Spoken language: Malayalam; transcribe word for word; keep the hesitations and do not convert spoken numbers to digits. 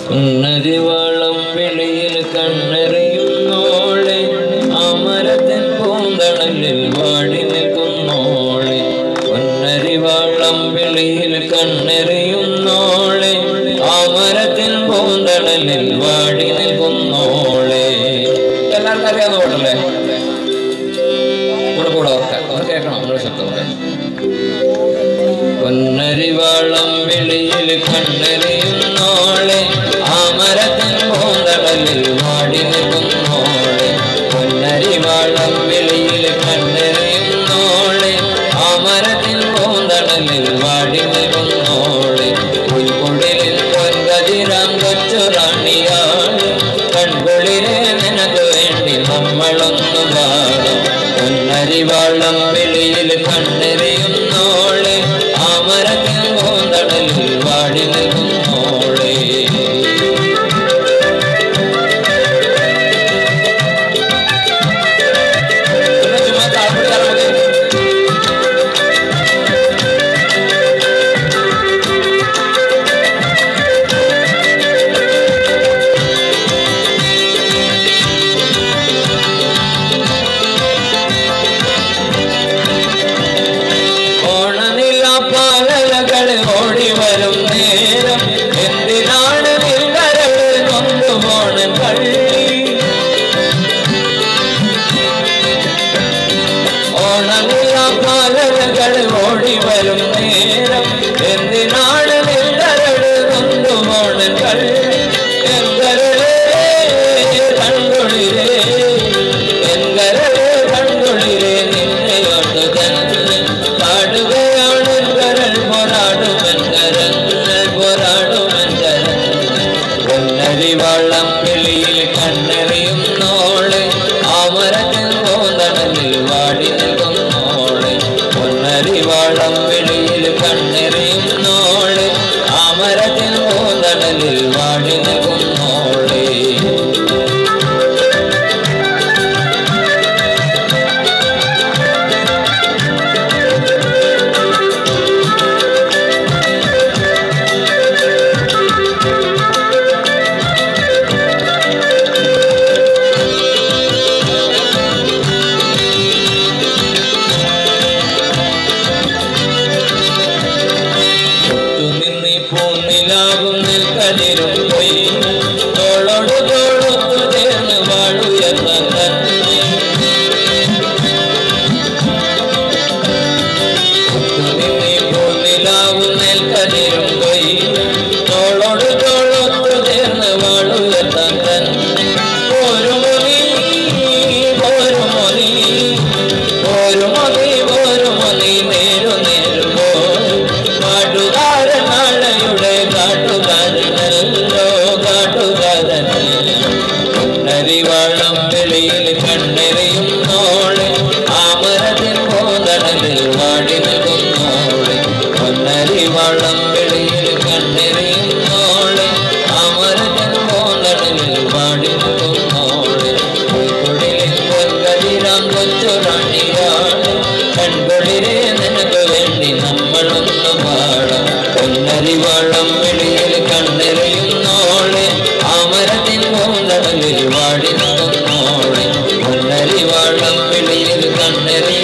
ഉന്നതിവളം വിളിയിൽ കണ്ണെറിയുന്നോളെ അമരത്തിൻ പൂന്തണലിൽ വാടി നിൽക്കുന്നോളെ ഉന്നതിവളം വിളിയിൽ കണ്ണെറിയുന്നോളെ അമരത്തിൻ പൂന്തണലിൽ വാടി നിൽക്കുന്നോളെ. എല്ലാവർക്കും അറിയാവുന്ന പാട്ടല്ലേ? കൂടെ കൂടെ ഓർക്കാം, ഒന്ന് കേൾക്കണം, നമ്മുടെ ശബ്ദമൊക്കെ. പൊന്നരിവാളം വിളിയിൽ കണ്ണെറിയുന്നോളെ അമരത്തിൻ പൂന്തണലിൽ വാടി നിൽക്കുന്നോളെ പൊന്നരിവാളം വിളിയിൽ കണ്ണെറിയുന്നോളെ അമരത്തിൻ പൂന്തണലിൽ വാടി നിൽക്കുന്നോളെ പുൽക്കുടിലിൽ പൊൻകതിരാം കൊച്ചുറാണിയാണ് കൺകുളിരെ നിനക്ക് വേണ്ടി നമ്മളൊന്നു പാടും. പൊന്നരിവാളം വിളിയിൽ കണ്ണെറിയുന്നോളെ അമരത്തിൻ പൂന്തണലിൽ വാടി നിൽക്കുന്നോളെ. ഓടി വരും നേരം എന്തിനാണ് നിന്നരകൾ കൊണ്ടുപോണൻ പള്ളി. ഓണമില്ല പാലകൾ ഓടി വരും നേരം എന്തിനാണ് നിന്നരകൾ കൊണ്ടുപോണൻ പള്ളി. എങ്കരളേ കൺകുളിരേ എങ്കരളേ കൺകുളിരേ നിന്നെയോട്ട് തന്നെ പാടുകയാണ് കരൾ പോരാടുമെങ്കരങ്ങൾ പോരാടുമെങ്കരങ്ങൾ. പൊന്നരിവാളം വിളിയിൽ കണ്ണെറിയുന്നോളെ അമരത്തിൻ പൂന്തണലിൽ വാടി നിൽക്കുന്നോളെ പൊന്നരിവാളം വിളിയിൽ കണ്ണെറിയുന്നോളെ അമരത്തിൻ പൂന്തണലിൽ വാടി നിൽക്കുന്നോളെ. പൂനിലാവും നെൽക്കതിരും പോയി തോളോട് തോളൊത്തു ചേർന്ന് വാഴുയർന്ന തന്നെ പൂനിലാവും നെൽക്കതിരും പോയി തോളോട് തോളൊത്തു ചേർന്ന് വാഴുയർന്ന തന്നെ. പോരുമൊഴി പോരുമൊഴി പോരുമൊഴി പോരുമൊഴി നേരു നേരു പോരും പാട്ടുകാരൻ നാളെയുടെ കാട്ടുകാരനല്ലോ കാട്ടുകാരനല്ലോ. പൊന്നരിവാളം വിളിയിൽ കണ്ണെറിയുന്നോളെ അമരത്തിൻ പൂന്തണലിൽ വാടി നിൽക്കുന്നോളെ പൊന്നരിവാളം വിളിയിൽ കണ്ണെറിയുന്നോളെ അമരത്തിൻ പൂന്തണലിൽ വാടി നിൽക്കുന്നോളെ പുൽക്കുടിലിൽ പൊൻകതിരാം കൊച്ചുറാണിയാണ് കൺകുളിരെ നിനക്ക് വേണ്ടി നമ്മളൊന്നു പാടാം. പൊന്നരിവാളം വിളിയിൽ കണ്ണെറിയുന്നോളെ അമരത്തിൻ പൂന്തണലിൽ വാടി നിൽക്കുന്നോളെ പൊന്നരിവാളം വിളിയിൽ കണ്ണെറിയ